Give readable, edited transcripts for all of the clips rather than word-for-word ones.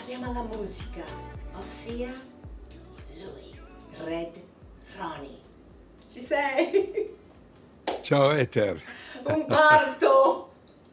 parliamo alla musica, ossia lui, Red Ronnie. Ci sei? Ciao Ether. Un parto!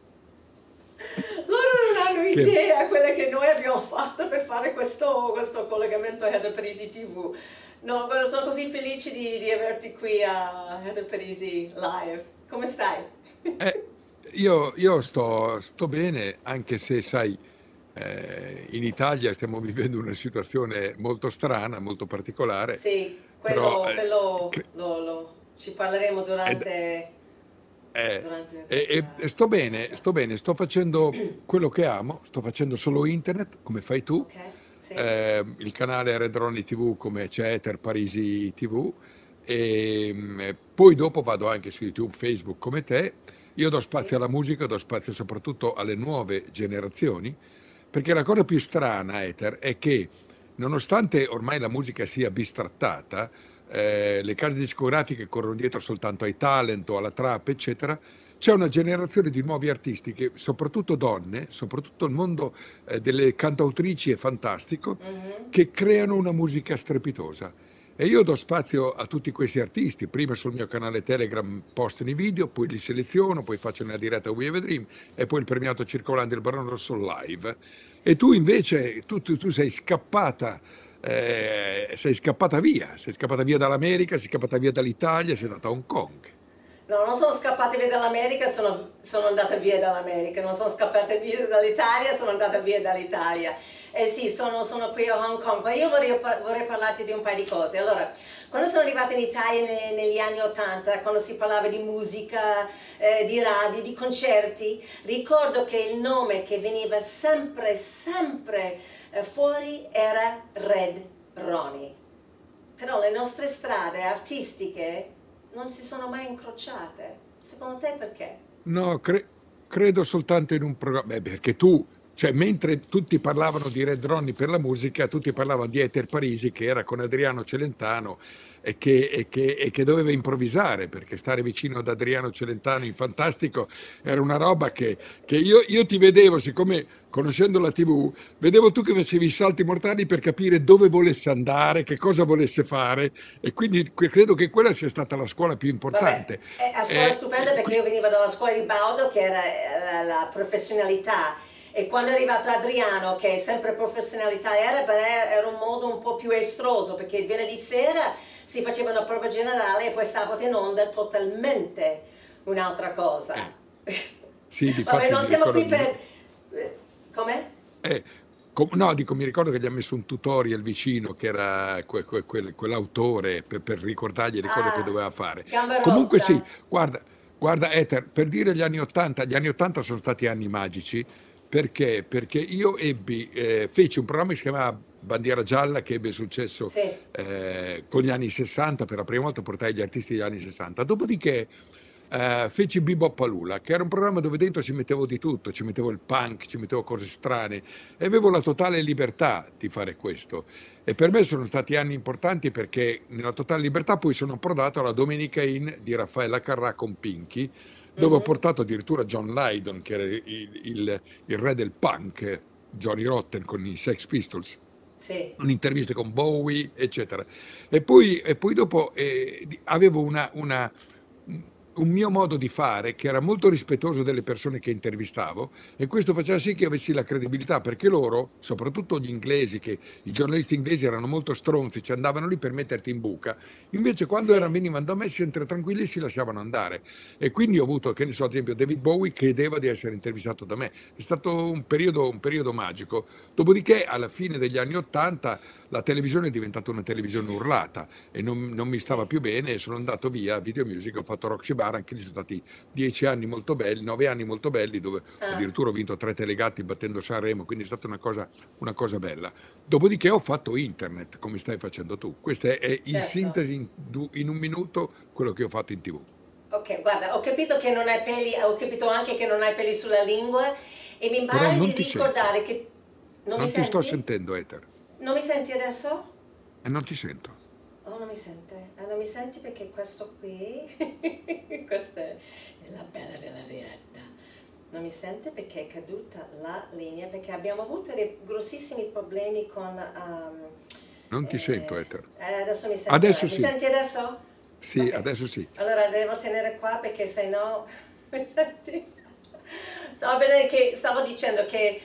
Loro non hanno Che... idea quelle che noi abbiamo fatto per fare questo collegamento a Heather Parisi TV. No, guarda, sono così felice di averti qui a Heather Parisi Live. Come stai? eh, io sto bene, anche se sai, in Italia stiamo vivendo una situazione molto strana, molto particolare, Sì, però ci parleremo è, da- è- durante e questa... sto bene, sto facendo quello che amo, sto facendo solo internet, come fai tu, Ok? Sì, il canale Red Ronnie TV come c'è Ether Parisi TV, e poi dopo vado anche su YouTube, Facebook come te. Io do spazio sì. alla musica, do spazio soprattutto alle nuove generazioni, perché la cosa più strana, Ether, è che nonostante ormai la musica sia bistrattata, le case discografiche corrono dietro soltanto ai talent o alla trap, eccetera, c'è una generazione di nuovi artisti che, soprattutto donne, soprattutto il mondo delle cantautrici è fantastico, Mhm. che creano una musica strepitosa. E io do spazio a tutti questi artisti, prima sul mio canale Telegram postano i video, poi li seleziono, poi faccio una diretta We Have a Dream e poi il premiato circolante del Barone Rosso live. E tu invece, tu sei scappata via dall'America, sei scappata via dall'Italia, sei andata a Hong Kong. No, non sono scappata via dall'America, sono andata via dall'America, non sono scappata via dall'Italia, sono andata via dall'Italia. Eh sì, sono qui a Hong Kong, ma io vorrei parlarti di un paio di cose. Allora, quando sono arrivata in Italia negli anni '80, quando si parlava di musica, di radio, di concerti, ricordo che il nome che veniva sempre fuori era Red Ronnie. Però le nostre strade artistiche non si sono mai incrociate. Secondo te perché? No, credo soltanto in un programma, perché tu, cioè mentre tutti parlavano di Red Ronnie per la musica, tutti parlavano di Ether Parisi che era con Adriano Celentano e che doveva improvvisare, perché stare vicino ad Adriano Celentano in Fantastico era una roba che io ti vedevo, siccome conoscendo la TV, vedevo tu che facevi i salti mortali per capire dove volesse andare, che cosa volesse fare, e quindi credo che quella sia stata la scuola più Vabbè, importante. è a scuola Eh, stupenda eh, perché qui- io venivo dalla scuola di Baudo che era la professionalità e quando è arrivato Adriano che sempre professionalità era, beh, era un modo un po' più estroso perché il venerdì sera si faceva una prova generale e poi sabato in onda totalmente un'altra cosa. Eh, sì, Vabbè, difatti non mi siamo ricordo, qui per... Come? eh, no, dico, mi ricordo che gli ha messo un tutorial vicino che era quell'autore per ricordargli le cose che Ah, doveva fare. gamba Comunque sì, rotta. guarda Ether, per dire gli anni 80 sono stati anni magici perché io feci un programma che si chiamava Bandiera Gialla che ebbe successo Sì, con gli anni 60, per la prima volta portai gli artisti degli anni 60. Dopodiché feci Bebop Palula, che era un programma dove dentro ci mettevo di tutto, ci mettevo il punk, ci mettevo cose strane e avevo la totale libertà di fare questo. E per sì. me sono stati anni importanti perché nella totale libertà poi sono approdato alla Domenica In di Raffaella Carrà con Pinky, dove ho Mhm. portato addirittura John Lydon, che era il re del punk, Johnny Rotten con i Sex Pistols, Sì. un'intervista con Bowie, eccetera. E poi dopo avevo un mio modo di fare che era molto rispettoso delle persone che intervistavo e questo faceva sì che avessi la credibilità perché loro, soprattutto gli inglesi, che i giornalisti inglesi erano molto stronzi, ci andavano lì per metterti in buca, invece quando Sì. venivano da me si entrava tranquilli si lasciavano andare. E quindi ho avuto, che ne so, ad esempio David Bowie chiedeva di essere intervistato da me. È stato un periodo magico. Dopodiché, alla fine degli anni '80, la televisione è diventata una televisione urlata e non mi stava Sì. più bene e sono andato via a Video Music, ho fatto Roxy Bar, anche lì sono stati 10 anni molto belli, 9 anni molto belli, dove Ah, addirittura ho vinto 3 Telegatti battendo Sanremo, quindi è stata una cosa bella. Dopodiché ho fatto internet, come stai facendo tu. Questo è in certo. sintesi, in un minuto, quello che ho fatto in TV. Ok, guarda, ho capito che non hai peli, ho capito anche che non hai peli sulla lingua e mi Però pare non di ti sento, ricordare che... Non mi non ti sto senti? sentendo, Ether, Non mi senti adesso? e non ti sento. Oh, non mi sente. Non mi senti perché questo qui... Questa è la bella della diretta. Non mi sente perché è caduta la linea, perché abbiamo avuto dei grossissimi problemi con... Non ti sento, Ether. adesso mi sento... Adesso Mi sì, senti adesso? sì, Ok. adesso sì. Allora devo tenere qua perché se no... mi senti? Stavo dicendo che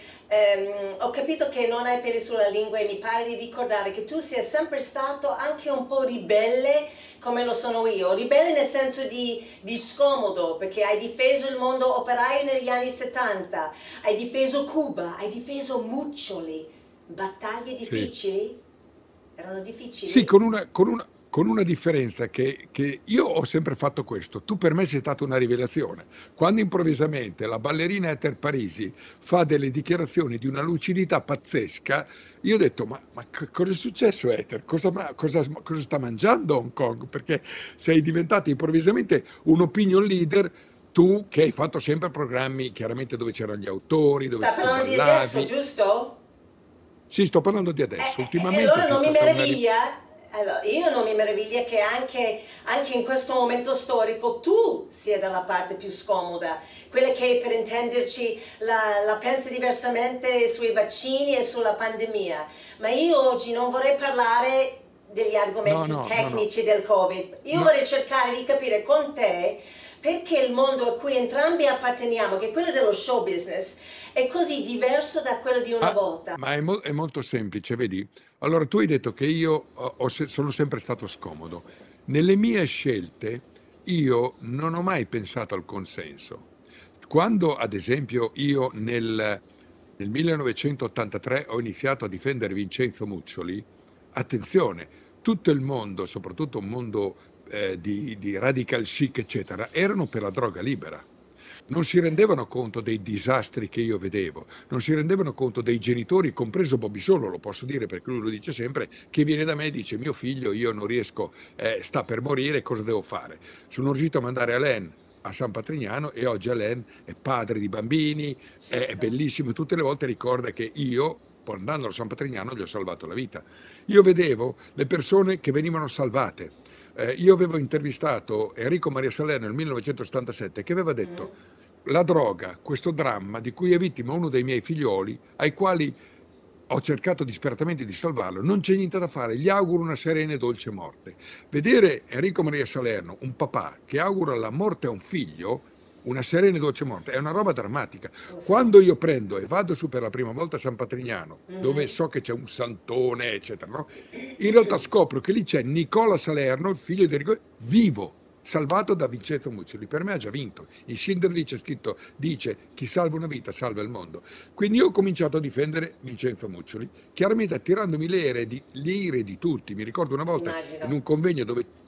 ho capito che non hai peli sulla lingua e mi pare di ricordare che tu sia sempre stato anche un po' ribelle come lo sono io, ribelle nel senso di scomodo, perché hai difeso il mondo operaio negli anni 70, hai difeso Cuba, hai difeso Muccioli, battaglie Sì. difficili? Erano Sì, difficili? con una differenza che io ho sempre fatto questo. Tu per me sei stata una rivelazione. Quando improvvisamente la ballerina Ether Parisi fa delle dichiarazioni di una lucidità pazzesca, io ho detto, cosa è successo Ether? Cosa sta mangiando Hong Kong? Perché sei diventata improvvisamente un opinion leader, tu che hai fatto sempre programmi chiaramente dove c'erano gli autori, dove Sta tu parlando di adesso, ballavi. giusto? Sì, sto parlando di adesso. E Ultimamente allora sei non mi stata una... meraviglia, allora, io non mi meraviglia che anche in questo momento storico tu sia dalla parte più scomoda, quella che per intenderci la pensa diversamente sui vaccini e sulla pandemia, ma io oggi non vorrei parlare degli No, argomenti no, no, no. tecnici del Covid, io No. vorrei cercare di capire con te perché il mondo a cui entrambi apparteniamo, che è quello dello show business, è così diverso da quello di una Ah, volta. ma è molto semplice, vedi? Allora, tu hai detto che io sono sempre stato scomodo. Nelle mie scelte io non ho mai pensato al consenso. Quando, ad esempio, io nel 1983 ho iniziato a difendere Vincenzo Muccioli, attenzione, tutto il mondo, soprattutto un mondo di radical chic, eccetera, erano per la droga libera. Non si rendevano conto dei disastri che io vedevo, non si rendevano conto dei genitori, compreso Bobby Solo, lo posso dire perché lui lo dice sempre, che viene da me e dice mio figlio io non riesco, sta per morire, cosa devo fare? Sono riuscito a mandare Alain a San Patrignano e oggi Alain è padre di bambini, è Certo. bellissimo, tutte le volte ricorda che io, andando a San Patrignano, gli ho salvato la vita. Io vedevo le persone che venivano salvate. Io avevo intervistato Enrico Maria Salerno nel 1977 che aveva detto Mhm. la droga, questo dramma di cui è vittima uno dei miei figlioli, ai quali ho cercato disperatamente di salvarlo, non c'è niente da fare, gli auguro una serena e dolce morte. Vedere Enrico Maria Salerno, un papà che augura la morte a un figlio, una serena e dolce morte, è una roba drammatica. Lo so. Quando io prendo e vado su per la prima volta a San Patrignano, dove Mhm. so che c'è un santone, eccetera, no? In realtà scopro che lì c'è Nicola Salerno, il figlio di Enrico, vivo, salvato da Vincenzo Muccioli. Per me ha già vinto. In Schindler lì c'è scritto, dice, chi salva una vita salva il mondo. Quindi io ho cominciato a difendere Vincenzo Muccioli, chiaramente attirandomi le ire di tutti. Mi ricordo una volta in Immagino. un convegno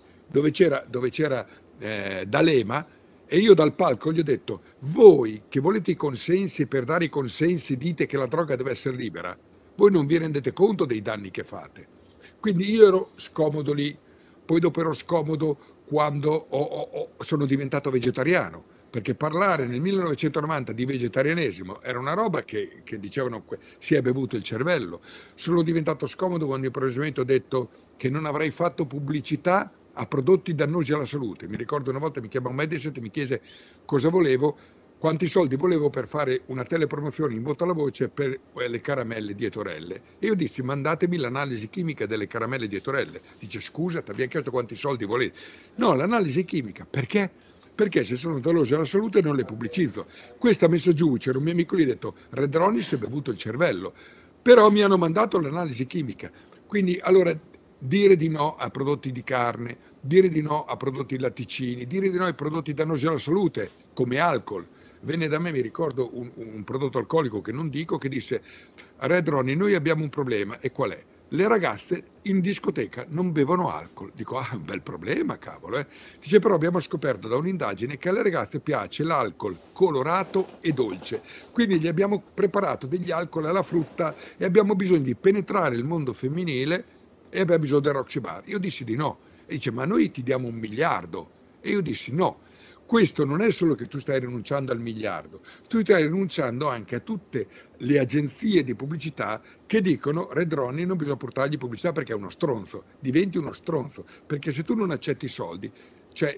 dove c'era D'Alema, e io dal palco gli ho detto, voi che volete i consensi e per dare i consensi dite che la droga deve essere libera, voi non vi rendete conto dei danni che fate. Quindi io ero scomodo lì, poi dopo ero scomodo quando sono diventato vegetariano, perché parlare nel 1990 di vegetarianesimo era una roba che dicevano si è bevuto il cervello. Sono diventato scomodo quando improvvisamente ho detto che non avrei fatto pubblicità a prodotti dannosi alla salute. Mi ricordo una volta mi chiamò Mediaset e mi chiese cosa volevo, quanti soldi volevo per fare una telepromozione in voto alla voce per le caramelle di Etorelle. E io dissi, mandatemi l'analisi chimica delle caramelle di Etorelle. Dice, scusa, ti abbiamo chiesto quanti soldi volete. No, l'analisi chimica, perché? Perché se sono dannose alla salute non le pubblicizzo. Questo ha messo giù, c'era un mio amico che gli ha detto, Redroni si è bevuto il cervello. Però mi hanno mandato l'analisi chimica. Quindi, allora, dire di no a prodotti di carne, dire di no a prodotti latticini, dire di no ai prodotti dannosi alla salute, come alcol. Venne da me, mi ricordo, un prodotto alcolico che non dico, che disse, Red Ronnie, noi abbiamo un problema, e qual è? Le ragazze in discoteca non bevono alcol. Dico, ah, un bel problema, cavolo. Dice, però abbiamo scoperto da un'indagine che alle ragazze piace l'alcol colorato e dolce. Quindi gli abbiamo preparato degli alcol alla frutta e abbiamo bisogno di penetrare il mondo femminile e abbiamo bisogno del Roxy Bar. Io dissi di no. E dice, ma noi ti diamo 1 miliardo. E io dissi no. Questo non è solo che tu stai rinunciando al miliardo, tu stai rinunciando anche a tutte le agenzie di pubblicità che dicono Red Ronnie non bisogna portargli pubblicità perché è uno stronzo, diventi uno stronzo, perché se tu non accetti i soldi, cioè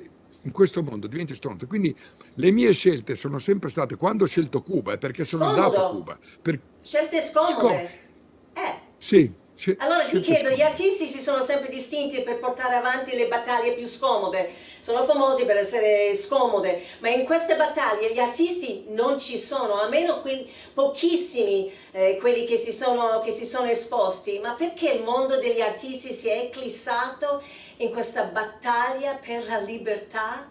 in questo mondo diventi stronzo. Quindi le mie scelte sono sempre state, quando ho scelto Cuba, è perché sono andato a Scomodo, Cuba. Per, scelte sco- scomode. sì, Allora ti scelte chiedo, gli scomode. artisti si sono sempre distinti per portare avanti le battaglie più scomode, sono famosi per essere scomode, ma in queste battaglie gli artisti non ci sono, almeno pochissimi quelli che si sono esposti. Ma perché il mondo degli artisti si è eclissato in questa battaglia per la libertà?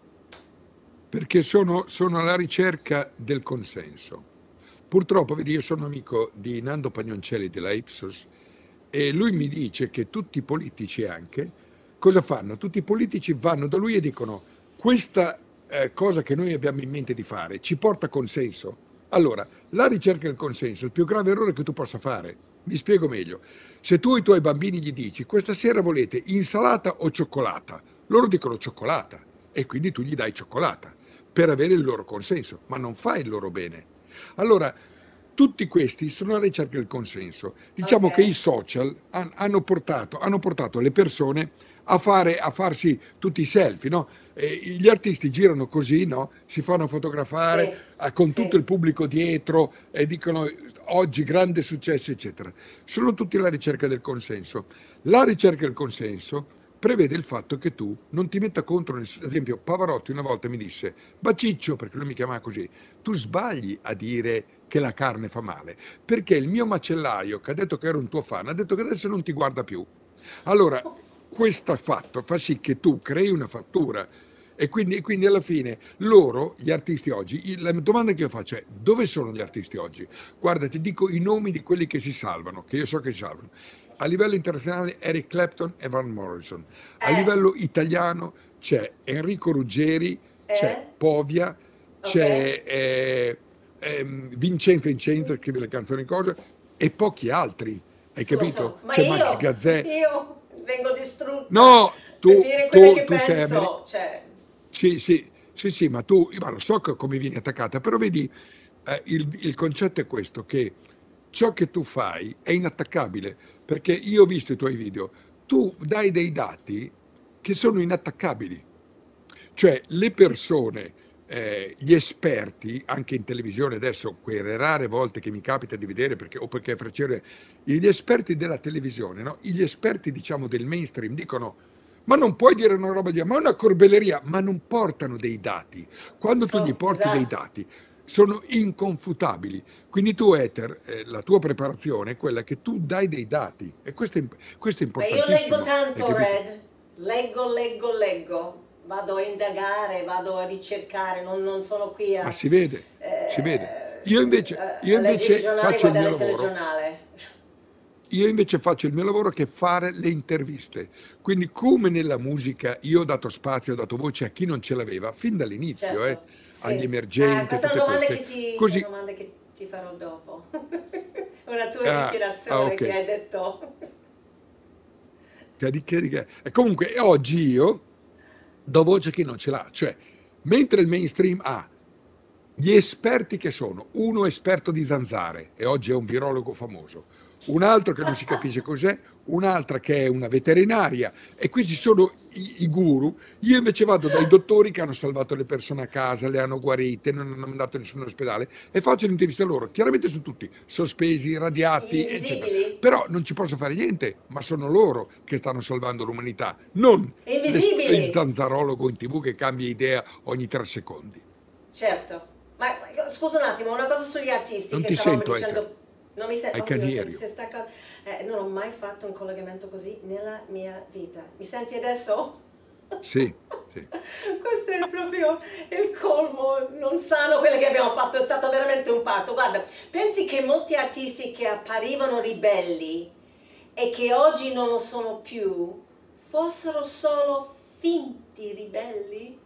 Perché sono alla ricerca del consenso. Purtroppo, vedi, io sono amico di Nando Pagnoncelli della Ipsos e lui mi dice che tutti i politici anche, cosa fanno? Tutti i politici vanno da lui e dicono questa cosa che noi abbiamo in mente di fare ci porta consenso? Allora, la ricerca del consenso è il più grave errore che tu possa fare. Mi spiego meglio. Se tu ai tuoi bambini gli dici questa sera volete insalata o cioccolata, loro dicono cioccolata e quindi tu gli dai cioccolata per avere il loro consenso, ma non fai il loro bene. Allora, tutti questi sono alla ricerca del consenso. Ok, Diciamo che i social hanno portato le persone a farsi tutti i selfie, no? Gli artisti girano così, no? Si fanno fotografare sì, con tutto sì, il pubblico dietro e dicono oggi grande successo, eccetera. Sono tutti alla ricerca del consenso. La ricerca del consenso prevede il fatto che tu non ti metta contro nessuno. Ad esempio, Pavarotti una volta mi disse, Baciccio, perché lui mi chiamava così, tu sbagli a dire che la carne fa male, perché il mio macellaio, che ha detto che era un tuo fan, ha detto che adesso non ti guarda più. Allora, questo fatto fa sì che tu crei una fattura e quindi alla fine loro, gli artisti oggi, la domanda che io faccio è dove sono gli artisti oggi? Guarda, ti dico i nomi di quelli che si salvano, che io so che si salvano. A livello internazionale Eric Clapton e Van Morrison. A eh, livello italiano c'è Enrico Ruggeri, c'è eh, Povia, ok, c'è Vincenzo Incenzo, che scrive le canzoni cosa, e pochi altri, hai sì, lo capito? so, ma C'è Max Gazzè. io vengo distrutta No, per tu, dire quello tu, che tu sei americano. penso, cioè, Sì, sì, sì, sì, ma tu, ma lo so come vieni attaccata, però vedi, il concetto è questo, che ciò che tu fai è inattaccabile, perché io ho visto i tuoi video, tu dai dei dati che sono inattaccabili. Cioè le persone, gli esperti, anche in televisione adesso, quelle rare volte che mi capita di vedere, perché, o perché facere, gli esperti della televisione, no? Gli esperti diciamo del mainstream dicono ma non puoi dire una roba di, ma è una corbelleria, ma non portano dei dati. Quando tu gli so, porti dei esatto. dati, sono inconfutabili. Quindi tu, Ether, la tua preparazione è quella che tu dai dei dati e questo è Ma io leggo importantissimo, hai tanto, capito? Red, leggo, vado a indagare, vado a ricercare, non sono qui Ma si vede, si vede. Io a leggere i invece giornali e faccio il mio guardare il lavoro, telegiornale. io invece faccio il mio lavoro che è fare le interviste. Quindi come nella musica io ho dato spazio, ho dato voce a chi non ce l'aveva, fin dall'inizio, Certo, agli sì. Ah, emergenti, a tutte queste. è una Così, domanda che ti farò dopo. Una tua ok. dichiarazione che hai detto. E comunque oggi io do voce a chi non ce l'ha. Cioè, mentre il mainstream ha gli esperti che sono, uno esperto di zanzare, e oggi è un virologo famoso, un altro che non si capisce cos'è, un'altra che è una veterinaria, e qui ci sono i guru. Io invece vado dai dottori che hanno salvato le persone a casa, le hanno guarite, non hanno mandato nessuno all'ospedale, e faccio l'intervista a loro. Chiaramente sono tutti sospesi, Gli radiati, eccetera. invisibili? Però non ci posso fare niente, ma sono loro che stanno salvando l'umanità, non il Invisibili! zanzarologo in TV che cambia idea ogni 3 secondi. Certo. Ma scusa un attimo, una cosa sugli artisti Non che ti stavamo sento, Ether. dicendo. Non mi sento, Hai oddio, Canieri. si stacca. Non ho mai fatto un collegamento così nella mia vita. Mi senti adesso? Sì, sì. Questo è proprio il colmo non sano quello che abbiamo fatto, è stato veramente un parto. Guarda, pensi che molti artisti che apparivano ribelli e che oggi non lo sono più fossero solo finti ribelli?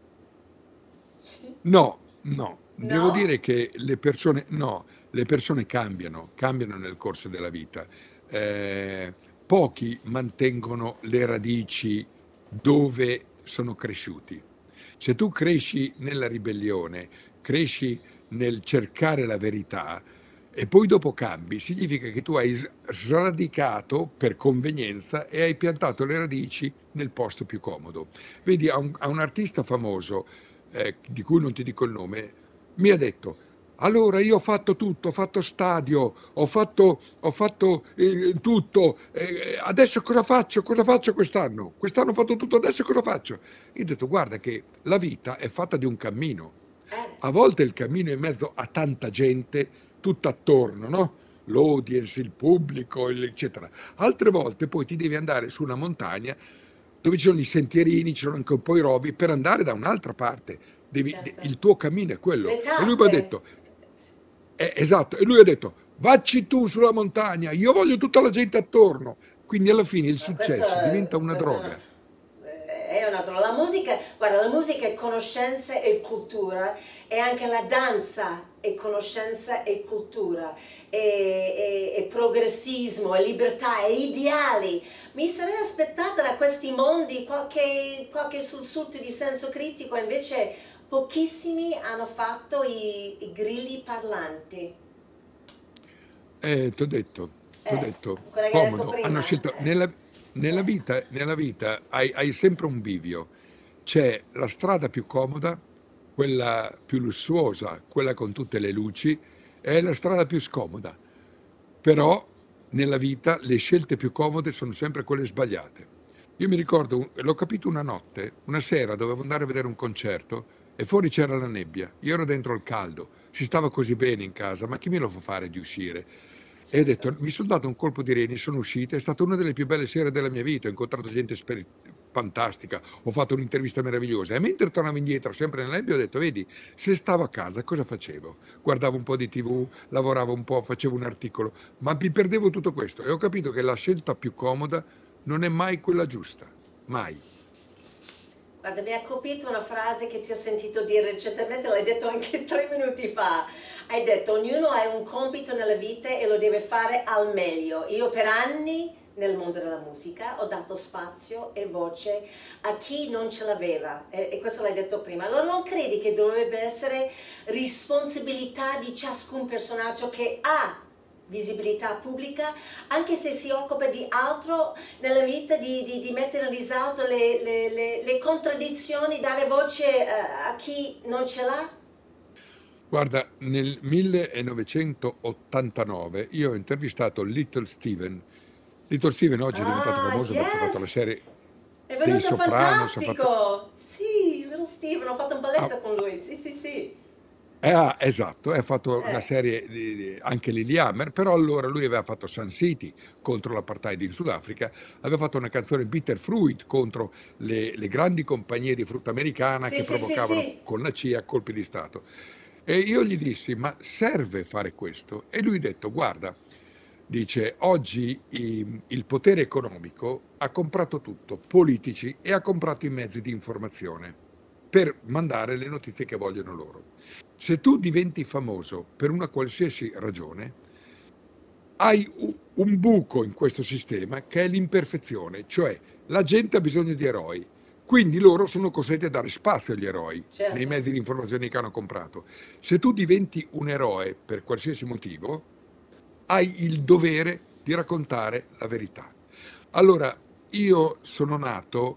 No, no, devo No? dire che le persone, no, le persone cambiano nel corso della vita. Eh, Pochi mantengono le radici dove sono cresciuti. Se tu cresci nella ribellione, cresci nel cercare la verità, e poi dopo cambi, significa che tu hai sradicato per convenienza e hai piantato le radici nel posto più comodo. Vedi, a un artista famoso, di cui non ti dico il nome, mi ha detto, allora io ho fatto tutto, ho fatto stadio, ho fatto tutto, adesso cosa faccio? Cosa faccio quest'anno? Quest'anno ho fatto tutto, adesso cosa faccio? Io ho detto, guarda che la vita è fatta di un cammino. A volte il cammino è in mezzo a tanta gente, tutta attorno, no? L'audience, il pubblico, eccetera. Altre volte poi ti devi andare su una montagna dove ci sono i sentierini, ci sono anche un po' i rovi, per andare da un'altra parte. certo. Il tuo cammino è quello. Le E lui mi ha tappe. detto, esatto, e lui ha detto, vacci tu sulla montagna, io voglio tutta la gente attorno. Quindi alla fine il Ma questo, successo diventa una questo droga. è una droga. La musica, guarda, la musica è conoscenza e cultura, e anche la danza è conoscenza e cultura, e progressismo, e libertà, e ideali. Mi sarei aspettata da questi mondi qualche sussulto di senso critico, invece pochissimi hanno fatto i grilli parlanti. T'ho detto, Quella che hai detto comodo. Hanno prima. scelto, Eh. nella vita hai sempre un bivio. C'è la strada più comoda, quella più lussuosa, quella con tutte le luci, e la strada più scomoda. Però nella vita le scelte più comode sono sempre quelle sbagliate. Io mi ricordo, l'ho capito una notte, una sera dovevo andare a vedere un concerto e fuori c'era la nebbia, io ero dentro il caldo, si stava così bene in casa, ma chi me lo fa fare di uscire? E ho Certo. detto, mi sono dato un colpo di reni, sono uscito, è stata una delle più belle sere della mia vita, ho incontrato gente fantastica, ho fatto un'intervista meravigliosa e mentre tornavo indietro, sempre nella nebbia, ho detto, vedi, se stavo a casa cosa facevo? Guardavo un po' di TV, lavoravo un po', facevo un articolo, ma mi perdevo tutto questo e ho capito che la scelta più comoda non è mai quella giusta, mai. Guarda, mi ha colpito una frase che ti ho sentito dire recentemente, l'hai detto anche 3 minuti fa. Hai detto, ognuno ha un compito nella vita e lo deve fare al meglio. Io per anni nel mondo della musica ho dato spazio e voce a chi non ce l'aveva, e questo l'hai detto prima. Allora non credi che dovrebbe essere responsabilità di ciascun personaggio che ha visibilità pubblica, anche se si occupa di altro nella vita, di mettere in risalto le contraddizioni, dare voce a chi non ce l'ha? Guarda, nel 1989 io ho intervistato Little Steven. Little Steven oggi è diventato Ah, famoso perché ha fatto la yes! serie È dei venuto Sopranos, ha fatto... fantastico! Sì, Little Steven, ho fatto un ha- balletto con lui, sì, sì, sì. esatto, ha fatto la Eh, serie anche Lilyhammer, però allora lui aveva fatto Sun City contro l'apartheid in Sudafrica, aveva fatto una canzone Bitter Fruit contro le grandi compagnie di frutta americana sì, che sì, sì, provocavano sì. con la CIA colpi di Stato. E io gli dissi, ma serve fare questo? E lui ha detto, guarda, dice, oggi il potere economico ha comprato tutto, politici, e ha comprato i mezzi di informazione per mandare le notizie che vogliono loro. Se tu diventi famoso per una qualsiasi ragione, hai un buco in questo sistema che è l'imperfezione, cioè la gente ha bisogno di eroi, quindi loro sono costretti a dare spazio agli eroi nei Certo. mezzi di informazione che hanno comprato. Se tu diventi un eroe per qualsiasi motivo, hai il dovere di raccontare la verità. Allora, io sono nato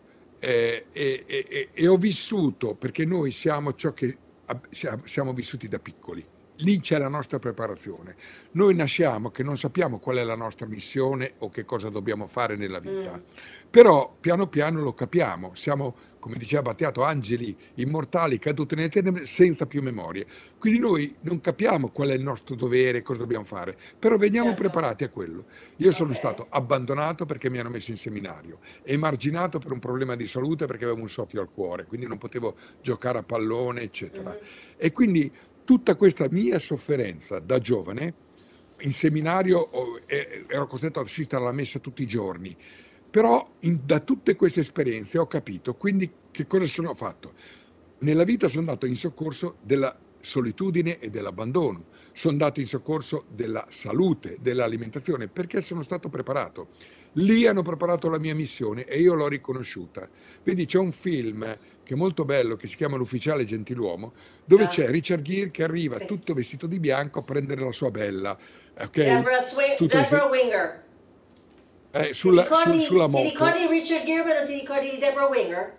e ho vissuto, perché noi siamo ciò che siamo vissuti da piccoli. Lì c'è la nostra preparazione. Noi nasciamo che non sappiamo qual è la nostra missione o che cosa dobbiamo fare nella vita, Mm, però piano piano lo capiamo. Siamo, come diceva Battiato, angeli immortali caduti nelle tenebre senza più memorie. Quindi noi non capiamo qual è il nostro dovere, cosa dobbiamo fare, però veniamo certo. preparati a quello. Io Ok. sono stato abbandonato perché mi hanno messo in seminario, emarginato per un problema di salute perché avevo un soffio al cuore, quindi non potevo giocare a pallone, eccetera. Mhm. E quindi tutta questa mia sofferenza da giovane, in seminario ero costretto ad assistere alla messa tutti i giorni, però da tutte queste esperienze ho capito quindi che cosa sono fatto. Nella vita sono andato in soccorso della solitudine e dell'abbandono, sono andato in soccorso della salute, dell'alimentazione, perché sono stato preparato. Lì hanno preparato la mia missione e io l'ho riconosciuta. Vedi, c'è un film che è molto bello, che si chiama L'Ufficiale Gentiluomo, dove Ah, c'è Richard Gere che arriva sì. tutto vestito di bianco a prendere la sua bella, ok? Tutto Deborah vestito, Winger. sulla Ti moto. ricordi Richard Gere, ma non ti ricordi di Deborah Winger?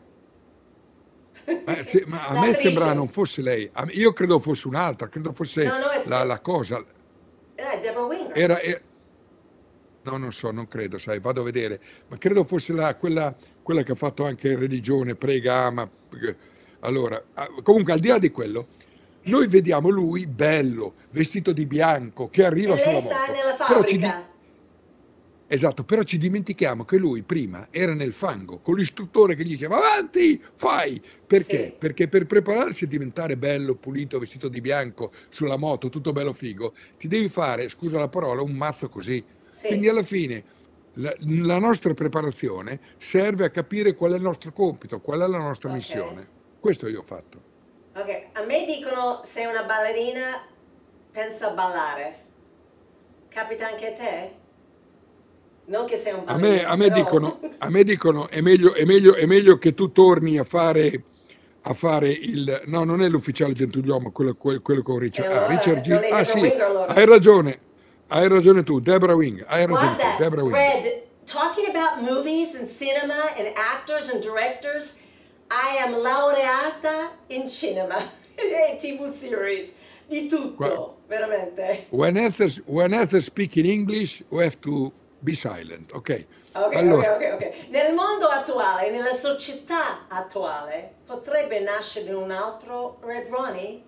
Ma a me sembra non L'attrice. fosse lei, io credo fosse un'altra, credo fosse No, no, la cosa, Deborah Winger. era, e- no, non so, non credo, sai, vado a vedere, ma credo fosse quella che ha fatto anche religione, prega, ama. Allora, comunque al di là di quello, noi vediamo lui bello, vestito di bianco, che E arriva lei sulla sta moto, nella però fabbrica. esatto, però ci dimentichiamo che lui prima era nel fango, con l'istruttore che gli diceva avanti, fai! Perché? Sì, Perché per prepararsi a diventare bello, pulito, vestito di bianco, sulla moto, tutto bello figo, ti devi fare, scusa la parola, un mazzo così. Quindi sì. alla fine la nostra preparazione serve a capire qual è il nostro compito, qual è la nostra Ok. missione. Questo io ho fatto. Ok. A me dicono sei una ballerina, pensa a ballare. Capita anche a te? Non che sei un A ballerino, me però. dicono, a me dicono è meglio che tu torni a fare il... No, non è l'Ufficiale Gentiluomo, quello con E Richard... Ah, Richard allora non Gere. è Ah Deborah sì, Winger allora. hai ragione tu, Deborah Wing, hai ragione tu, Guarda, Deborah Wing. Red, talking about movies and cinema and actors and directors, I am laureata in cinema e TV series, di Qua- tutto, veramente. When others speak in English, we have to be silent, ok? Ok, ok, Allora, ok, ok. Nel mondo attuale, nella società attuale, potrebbe nascere un altro Red Ronnie?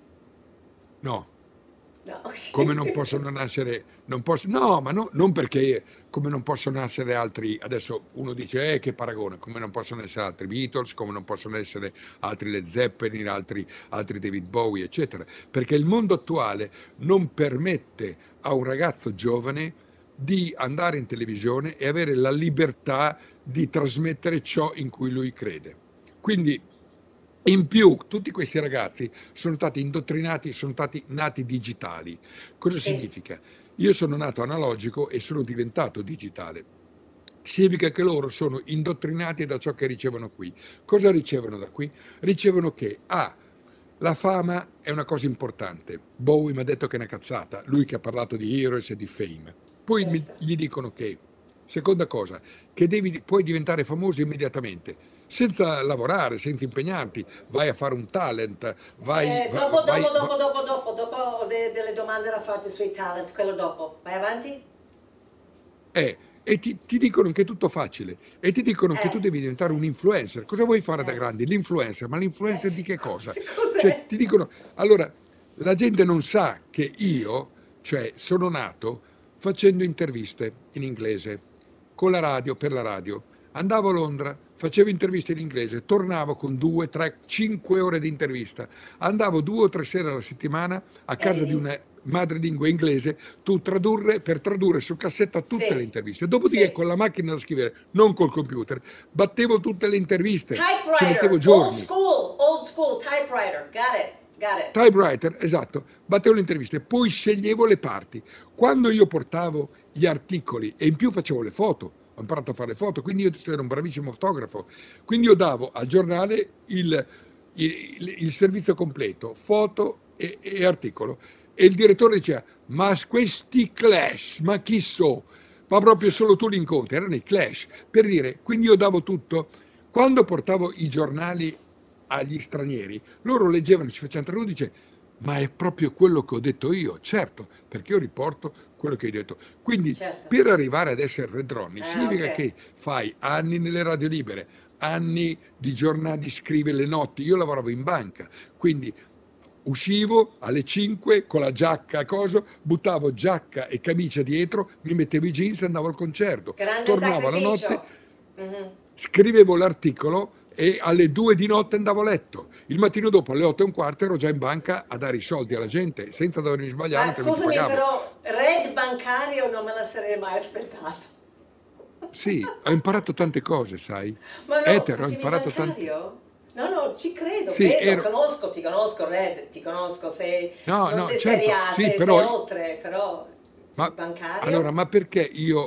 no. No. Come non possono nascere, no, ma non perché, come non possono essere altri, adesso uno dice, che paragone, come non possono essere altri Beatles, come non possono essere altri Led Zeppelin, altri David Bowie, eccetera, perché il mondo attuale non permette a un ragazzo giovane di andare in televisione e avere la libertà di trasmettere ciò in cui lui crede. Quindi in più, tutti questi ragazzi sono stati indottrinati, sono stati nati digitali. Cosa Sì, significa? Io sono nato analogico e sono diventato digitale. Significa che loro sono indottrinati da ciò che ricevono qui. Cosa ricevono da qui? Ricevono che la fama è una cosa importante. Bowie mi ha detto che è una cazzata, lui che ha parlato di Heroes e di Fame. Poi certo. gli dicono che, seconda cosa, che puoi diventare famoso immediatamente, senza lavorare, senza impegnarti, vai a fare un talent, vai, va- Dopo, vai, dopo, va- dopo, dopo, dopo, dopo ho delle domande da farti sui talent, quello dopo. Vai avanti? e ti dicono che è tutto facile e ti dicono che tu devi diventare un influencer. Cosa vuoi fare da Eh, grandi? L'influencer, ma l'influencer di che cosa? Cioè, cos'è? ti dicono, allora, la gente non sa che io, cioè, sono nato facendo interviste in inglese, con la radio, per la radio. Andavo a Londra, facevo interviste in inglese, tornavo con 2, 3, 5 ore di intervista. Andavo 2 o 3 sere alla settimana a casa di Eri? una madrelingua inglese per tradurre su cassetta tutte le Sì, interviste. Dopodiché sì. con la macchina da scrivere, non col computer, battevo tutte le interviste, ci mettevo Typewriter, giorni. old school typewriter. Got it, got it. Typewriter, esatto, battevo le interviste, poi sceglievo le parti. Quando io portavo gli articoli e in più facevo le foto, ho imparato a fare le foto, quindi io ero un bravissimo fotografo, quindi io davo al giornale il servizio completo, foto e articolo. E il direttore diceva, ma questi Clash, ma chi so? Ma proprio solo tu li incontri, erano i Clash, per dire, quindi io davo tutto. Quando portavo i giornali agli stranieri, loro leggevano, ci facevano tradurre, dice, ma è proprio quello che ho detto io, certo, perché io riporto quello che hai detto. Quindi Certo. per arrivare ad essere Red Ronnie Ok. significa che fai anni nelle radio libere, anni di giornali, scrivi le notti, io lavoravo in banca, quindi uscivo alle 5 con la giacca e coso, buttavo giacca e camicia dietro, mi mettevo i jeans e andavo al concerto, Grande tornavo la notte, sacrificio. Mhm. scrivevo l'articolo e alle 2 di notte andavo a letto. Il mattino dopo alle 8:15 ero già in banca a dare i soldi alla gente senza dovermi Ma sbagliare che non ti scusami, pagavo. però, red bancario non me la sarei mai aspettato. Sì, ho imparato tante cose, sai. Ma no, Etero, ho facevi imparato tante... bancario? No, no, ci credo, Sì, vedo, ero... ti conosco Red, ti conosco, sei, No, non no, sei serie certo, A, sì, sei però... oltre, però Ma, allora, bancario? ma perché io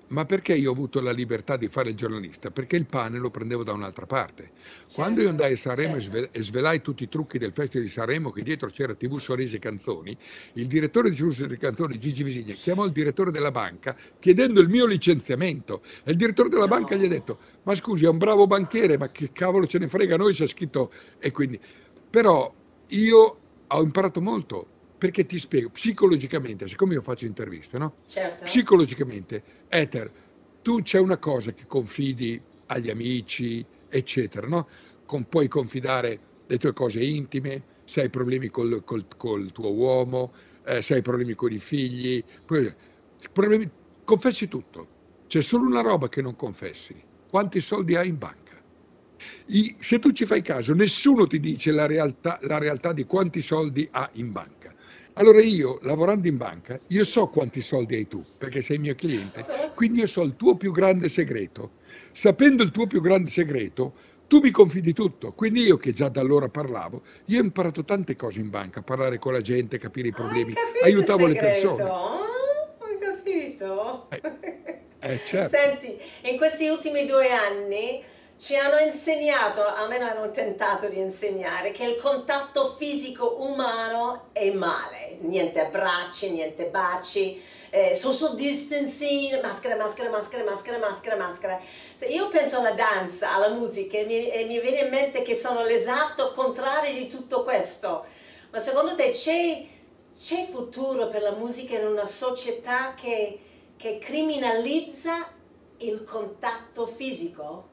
Ma perché io ho avuto la libertà di fare il giornalista? Perché il pane lo prendevo da un'altra parte. Quando io Certo, andai a Sanremo certo. e svelai tutti i trucchi del Festival di Sanremo, che dietro c'era TV Sorrisi e Canzoni, il direttore di TV Sorrisi e Canzoni, Gigi Visigna, chiamò il direttore della banca chiedendo il mio licenziamento. E il direttore della banca gli ha No. detto: ma scusi, è un bravo banchiere, ma che cavolo ce ne frega a noi, c'è scritto. E quindi, però io ho imparato molto, perché ti spiego, psicologicamente, siccome io faccio interviste, no? Certo? Psicologicamente, Ether, tu c'è una cosa che confidi agli amici, eccetera, no? Puoi confidare le tue cose intime, se hai problemi col tuo uomo, se hai problemi con i figli, problemi, confessi tutto. C'è solo una roba che non confessi: quanti soldi hai in banca. Se tu ci fai caso, nessuno ti dice la realtà di quanti soldi ha in banca. Allora io, lavorando in banca, io so quanti soldi hai tu, perché sei mio cliente, So- quindi io so il tuo più grande segreto. Sapendo il tuo più grande segreto, tu mi confidi tutto. Quindi io, che già da allora parlavo, io ho imparato tante cose in banca: parlare con la gente, capire i Hai problemi, capito il aiutavo le segreto? persone. Hai capito? Eh, certo. Senti, in questi ultimi 2 anni ci hanno insegnato, almeno hanno tentato di insegnare, che il contatto fisico umano è male. Niente abbracci, niente baci, social distancing, maschera, maschera, maschera, maschera, maschera, maschera. Se io penso alla danza, alla musica, e mi viene in mente che sono l'esatto contrario di tutto questo. Ma secondo te c'è futuro per la musica in una società che criminalizza il contatto fisico?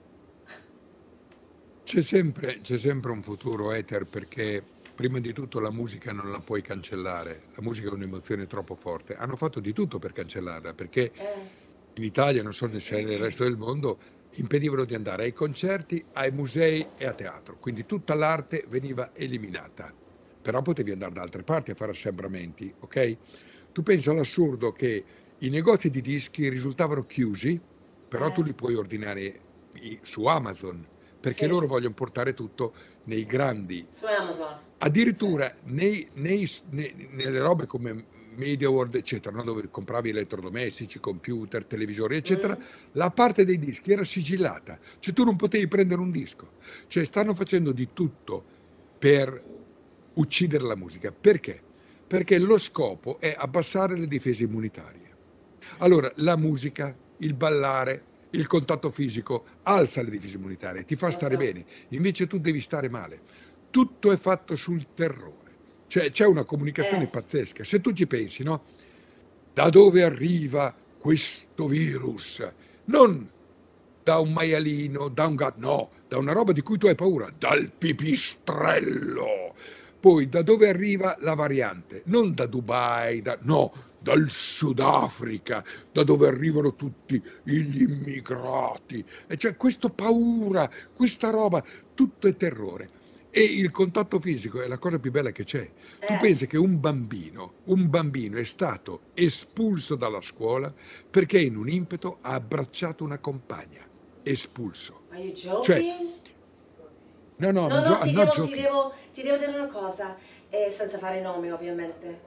C'è sempre un futuro, Ether, perché prima di tutto la musica non la puoi cancellare. La musica è un'emozione troppo forte. Hanno fatto di tutto per cancellarla, perché Eh, in Italia, non so se nel resto del mondo, impedivano di andare ai concerti, ai musei e a teatro. Quindi tutta l'arte veniva eliminata. Però potevi andare da altre parti a fare assembramenti, ok? Tu pensa all'assurdo che i negozi di dischi risultavano chiusi, però tu eh, li puoi ordinare su Amazon, perché sì, loro vogliono portare tutto nei grandi. su Amazon. Sì. Addirittura nelle robe come Media World, eccetera, no? Dove compravi elettrodomestici, computer, televisori, eccetera, Mm? la parte dei dischi era sigillata, cioè tu non potevi prendere un disco. Cioè stanno facendo di tutto per uccidere la musica. Perché? Perché lo scopo è abbassare le difese immunitarie. Allora, la musica, il ballare, il contatto fisico alza le difese immunitarie, ti fa Lo stare so. bene, invece tu devi stare male. Tutto è fatto sul terrore. Cioè c'è una comunicazione Eh, pazzesca. Se tu ci pensi, no? Da dove arriva questo virus? Non da un maialino, da un gatto, no, da una roba di cui tu hai paura, dal pipistrello. Poi da dove arriva la variante? Non da Dubai, no, dal Sudafrica, da dove arrivano tutti gli immigrati. E cioè questa paura, questa roba, tutto è terrore. E il contatto fisico è la cosa più bella che c'è. Tu eh. pensi che un bambino è stato espulso dalla scuola perché in un impeto ha abbracciato una compagna. Espulso. Are you Cioè, joking? no, no, No, no, I'm not joking. ti devo dire una cosa, senza fare nomi ovviamente.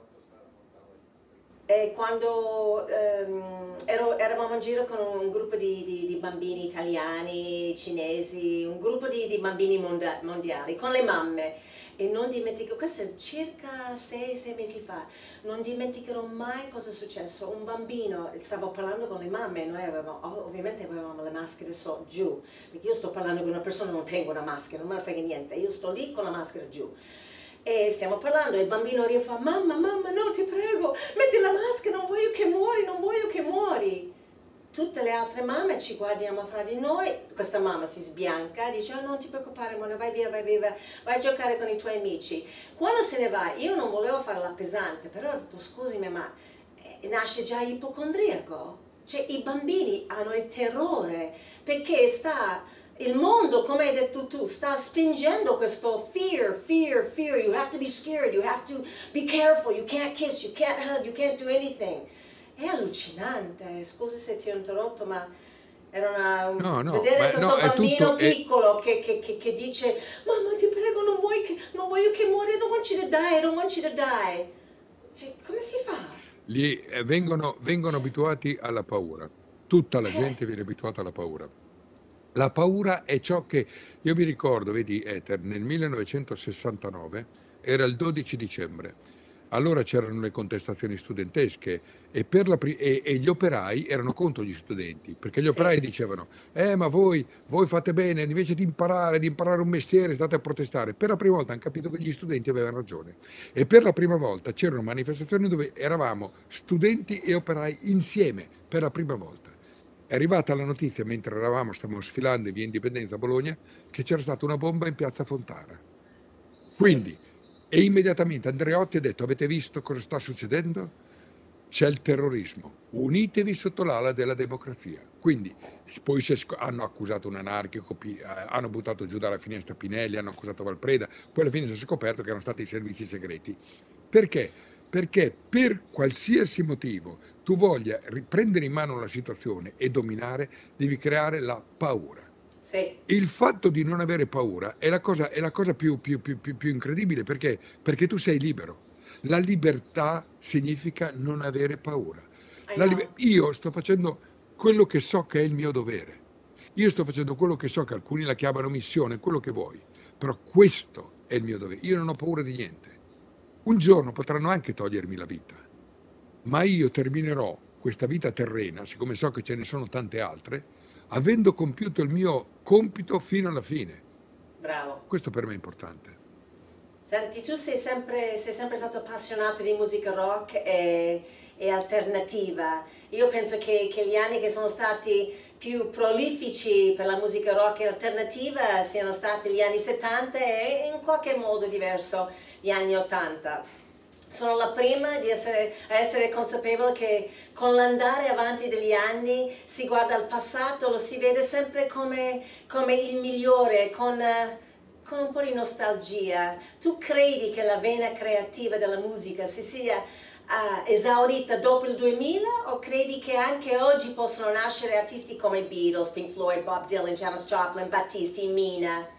Quando eravamo in giro con un gruppo di bambini italiani, cinesi, un gruppo di bambini mondiali, con le mamme. E non dimentico, questo è circa 6 mesi fa, non dimenticherò mai cosa è successo. Un bambino, stavo parlando con le mamme, noi ovviamente avevamo le maschere giù, perché io sto parlando con una persona, non tengo una maschera, non me ne frega niente, io sto lì con la maschera giù. E stiamo parlando e il bambino fa: mamma, mamma, no, ti prego, metti la maschera, non voglio che muori, non voglio che muori. Tutte le altre mamme ci guardiamo fra di noi, questa mamma si sbianca, dice: oh, non ti preoccupare, Mona, vai via, vai a giocare con i tuoi amici. Quando se ne va, io non volevo fare la pesante, però ho detto: scusami, ma nasce già ipocondriaco. Cioè i bambini hanno il terrore, perché il mondo, come hai detto tu, sta spingendo questo fear, fear, fear. You have to be scared, you have to be careful, you can't kiss, you can't hug, you can't do anything. È allucinante, scusi se ti ho interrotto, ma era No, no, vedere ma no, questo è bambino tutto. piccolo che dice: mamma, ti prego, non voglio che muori, I don't want you to die, I don't want you to die. Cioè, come si fa? Vengono abituati alla paura. tutta la gente viene abituata alla paura. La paura è ciò che io mi ricordo, vedi, Ether, nel 1969 era il 12 dicembre. Allora c'erano le contestazioni studentesche e gli operai erano contro gli studenti, perché gli operai Sì, dicevano: ma voi fate bene, invece di imparare un mestiere, state a protestare. Per la prima volta hanno capito che gli studenti avevano ragione. E per la prima volta c'erano manifestazioni dove eravamo studenti e operai insieme, per la prima volta. È arrivata la notizia, mentre stavamo sfilando in via Indipendenza a Bologna, che c'era stata una bomba in piazza Fontana. sì, Quindi, e immediatamente Andreotti ha detto: avete visto cosa sta succedendo? C'è il terrorismo, unitevi sotto l'ala della democrazia. Quindi poi hanno accusato un anarchico, hanno buttato giù dalla finestra Pinelli, hanno accusato Valpreda, poi alla fine si è scoperto che erano stati i servizi segreti. Perché? Perché per qualsiasi motivo tu voglia riprendere in mano la situazione e dominare, devi creare la paura. sì, Il fatto di non avere paura è la cosa più incredibile, perché tu sei libero. La libertà significa non avere paura. I know. Io sto facendo quello che so che è il mio dovere. Io sto facendo quello che so che alcuni la chiamano missione, quello che vuoi, però questo è il mio dovere. Io non ho paura di niente. Un giorno potranno anche togliermi la vita, ma io terminerò questa vita terrena, siccome so che ce ne sono tante altre, avendo compiuto il mio compito fino alla fine. Bravo. Questo per me è importante. Senti, tu sei sempre stato appassionato di musica rock e alternativa. Io penso che gli anni che sono stati più prolifici per la musica rock e alternativa siano stati gli anni 70 e in qualche modo diverso gli anni 80. Sono la prima a essere consapevole che con l'andare avanti degli anni si guarda al passato, lo si vede sempre come il migliore, con un po' di nostalgia. Tu credi che la vena creativa della musica si sia esaurita dopo il 2000 o credi che anche oggi possono nascere artisti come Beatles, Pink Floyd, Bob Dylan, Janis Joplin, Battisti, Mina,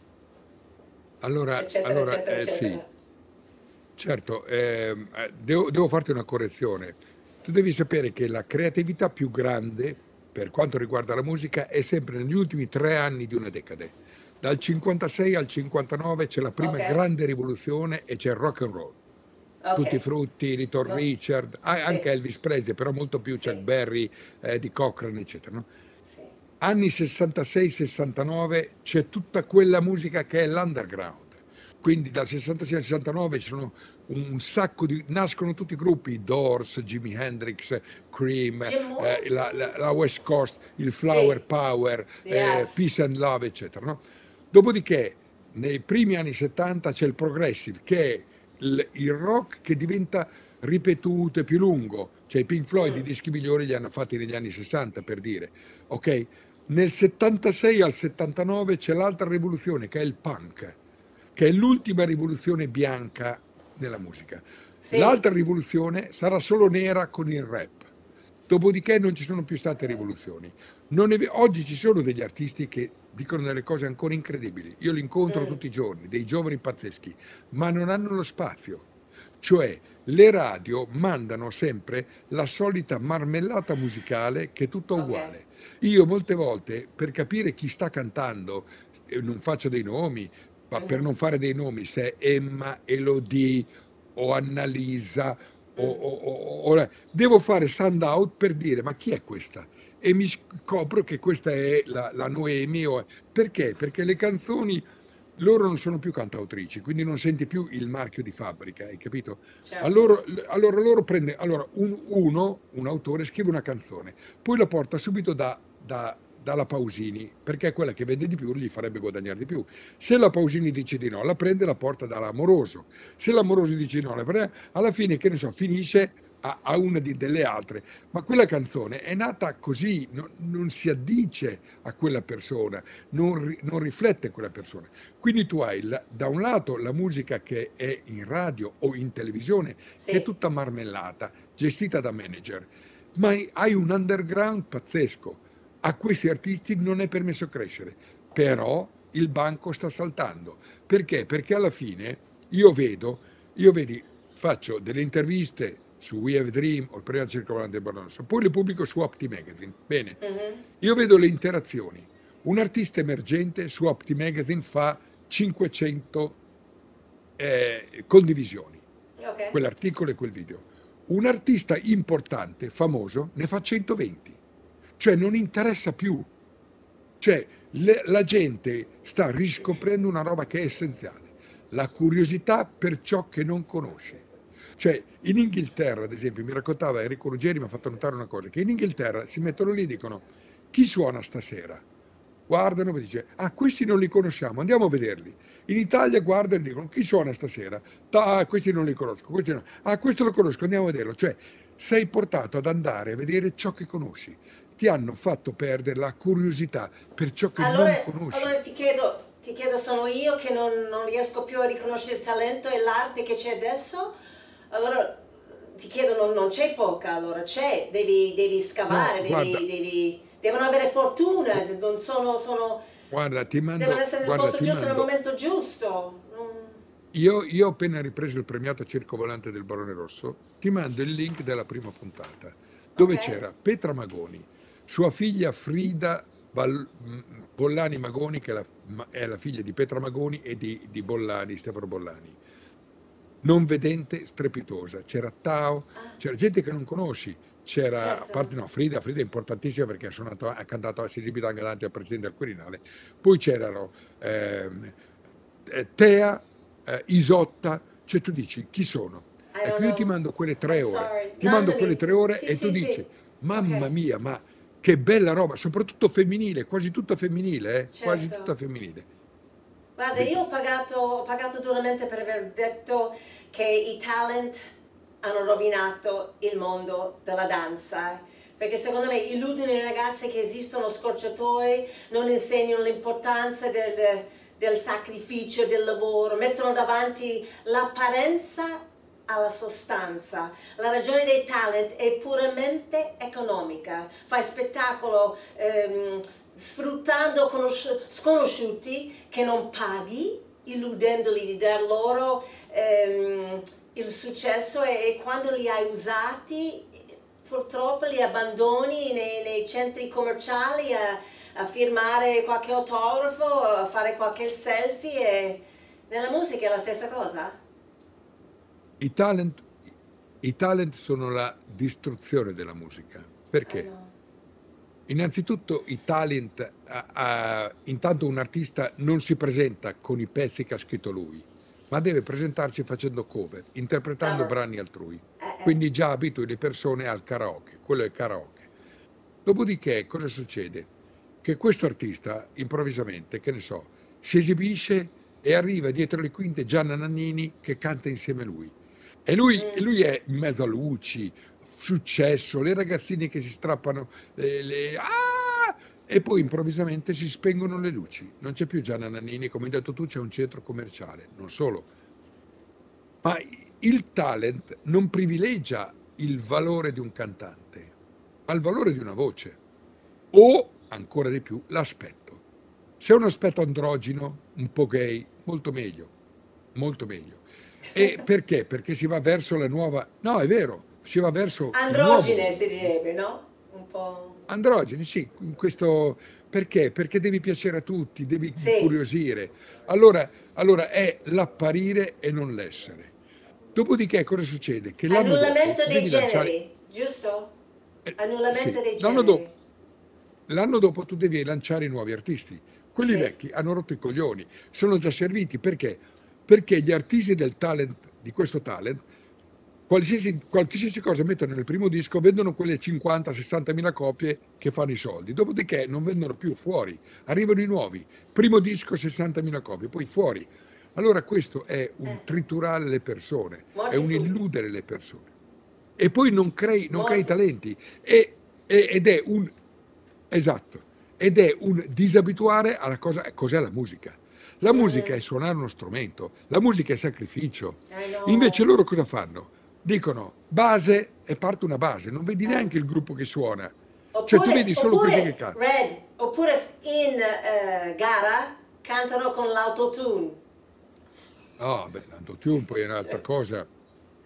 eccetera, Allora, eccetera, sì, eccetera? certo, devo farti una correzione. Tu devi sapere che la creatività più grande per quanto riguarda la musica è sempre negli ultimi 3 anni di una decade. Dal 56 al 59 c'è la prima Ok, grande rivoluzione e c'è il rock and roll. ok. Tutti i frutti, Little No, Richard, anche sì, Elvis Presley, però molto più Chuck sì, Berry, di Cochrane, eccetera, no? sì. Anni 66-69 c'è tutta quella musica che è l'underground. Quindi dal 66 al 69 ci sono un sacco nascono tutti i gruppi, i Doors, Jimi Hendrix, Cream, Jim Morrison? la West Coast, il Flower Sì, Power, yes. Peace and Love, eccetera, no? Dopodiché, nei primi anni 70 c'è il progressive, che è il rock che diventa ripetuto e più lungo. Cioè i Pink Floyd, i Mm, dischi migliori li hanno fatti negli anni 60, per dire. Ok? Nel 76 al 79 c'è l'altra rivoluzione, che è il punk, che è l'ultima rivoluzione bianca nella musica. sì, L'altra rivoluzione sarà solo nera con il rap. Dopodiché non ci sono più state rivoluzioni. Oggi ci sono degli artisti che dicono delle cose ancora incredibili. Io li incontro mm, tutti i giorni, dei giovani pazzeschi, ma non hanno lo spazio. Cioè, le radio mandano sempre la solita marmellata musicale che è tutta ok. uguale. Io molte volte, per capire chi sta cantando, non faccio dei nomi, ma per Mhm, non fare dei nomi, se è Emma, Elodie o Annalisa, mm, devo fare sound out per dire: ma chi è questa? E mi scopro che questa è la Noemi. Perché? Perché le canzoni loro non sono più cantautrici, quindi non senti più il marchio di fabbrica, hai capito? certo. Allora loro prende, allora un autore scrive una canzone, poi la porta subito dalla Pausini, perché è quella che vende di più, gli farebbe guadagnare di più. Se la Pausini dice di no, la prende e la porta dall'Amoroso. Se l'Amoroso dice di no, alla fine, che ne so, finisce a una delle altre. Ma quella canzone è nata così, non si addice a quella persona, non riflette quella persona. Quindi tu hai da un lato la musica che è in radio o in televisione, che è Sì, tutta marmellata, gestita da manager, ma hai un underground pazzesco. A questi artisti non è permesso crescere, però il banco sta saltando. Perché? Perché alla fine io vedi, faccio delle interviste su We Have a Dream o il premiato Circovolante del Barone Rosso, poi le pubblico su Opti Magazine. Bene, Mhm. io vedo le interazioni. Un artista emergente su Opti Magazine fa 500 condivisioni, Ok. quell'articolo e quel video. Un artista importante, famoso, ne fa 120. Cioè non interessa più. Cioè la gente sta riscoprendo una roba che è essenziale, la curiosità per ciò che non conosce. Cioè in Inghilterra, ad esempio, mi raccontava Enrico Ruggeri, mi ha fatto notare una cosa, che in Inghilterra si mettono lì e dicono chi suona stasera? Guardano e dice, ah, questi non li conosciamo, andiamo a vederli. In Italia guardano e dicono, chi suona stasera? Questi non li conosco, questi no. Ah, questo lo conosco, andiamo a vederlo. Cioè, sei portato ad andare a vedere ciò che conosci. Ti hanno fatto perdere la curiosità per ciò che Allora, non conosci. allora ti chiedo, sono io che non riesco più a riconoscere il talento e l'arte che c'è adesso? Allora ti chiedo, non c'è poca, allora c'è, devi No, scavare, guarda, devono avere fortuna, non guarda, devono essere nel posto ti giusto nel mando. momento giusto. Io ho appena ripreso il premiato Circovolante del Barone Rosso, ti mando il link della prima puntata, Ok? dove c'era Petra Magoni, sua figlia Frida Bollani Magoni, che è la figlia di Petra Magoni e di Bollani, Stefano Bollani. Non vedente, strepitosa. C'era Tao, Ah, c'era gente che non conosci. C'era, a certo. parte no, Frida è importantissima perché ha cantato, si è esibita anche davanti al presidente del Quirinale. Poi c'erano ehm, Tea, Isotta, cioè tu dici chi sono? I don't Ecco, io ti know. mando quelle I'm 3 ore, sorry. ti mando quelle Mandami. 3 ore Sì, e tu sì, dici, sì. mamma Ok, mia, ma che bella roba, soprattutto femminile, quasi tutta femminile, quasi tutta certo. femminile. Guarda, io Vedi? ho pagato duramente per aver detto che i talent hanno rovinato il mondo della danza, perché secondo me illudono i ragazzi che esistono scorciatoie, non insegnano l'importanza del sacrificio, del lavoro, mettono davanti l'apparenza alla sostanza. La ragione dei talent è puramente economica. Fai spettacolo sfruttando sconosciuti che non paghi, illudendoli di dar loro il successo e quando li hai usati purtroppo li abbandoni nei centri commerciali a firmare qualche autografo, a fare qualche selfie e nella musica è la stessa cosa? I talent, I talent sono la distruzione della musica. I Perché? know. Innanzitutto i talent, intanto un artista non si presenta con i pezzi che ha scritto lui, ma deve presentarci facendo cover, interpretando Cover. brani altrui. Eh. Quindi già abitui le persone al karaoke, quello è karaoke. Dopodiché cosa succede? Che questo artista improvvisamente, che ne so, si esibisce e arriva dietro le quinte Gianna Nannini che canta insieme a lui. E Mm. lui è in mezzo a luci, successo, le ragazzine che si strappano e poi improvvisamente si spengono le luci. Non c'è più Gianna Nannini, come hai detto tu, c'è un centro commerciale, non solo. Ma il talent non privilegia il valore di un cantante, ma il valore di una voce. O, ancora di più, l'aspetto. Se è un aspetto androgino, un po' gay, molto meglio, molto meglio. E perché? Perché si va verso la nuova... No, è vero, si va verso il Androgine nuovo si direbbe, no? Un po'. androgeni, sì, in questo... Perché? Perché devi piacere a tutti, devi Sì, incuriosire. Allora è l'apparire e non l'essere. Dopodiché cosa succede? Che l'anno dopo annullamento tu dei devi lanciare... generi, giusto? Sì, Annullamento dei generi. l'anno dopo tu devi lanciare i nuovi artisti. Quelli Sì. vecchi hanno rotto i coglioni, sono già serviti. Perché? Perché gli artisti del talent, di questo talent, qualsiasi cosa mettono nel primo disco, vendono quelle 50-60 mila copie che fanno i soldi. Dopodiché non vendono più fuori, arrivano i nuovi. Primo disco 60 mila copie, poi fuori. Allora questo è un Eh, triturare le persone, è morti un fughi. illudere le persone. E poi non crei Morti. talenti. Ed è un esatto, ed è un disabituare alla cosa, cos'è la musica. La musica Mhm. è suonare uno strumento, la musica è sacrificio. I Invece know. loro cosa fanno? Dicono base e parte una base, non vedi I- neanche il gruppo che suona. Cioè tu Oppure, vedi solo questi che oppure, cantano. Red, oppure in gara cantano con l'autotune. No, beh, l'autotune poi è un'altra cosa.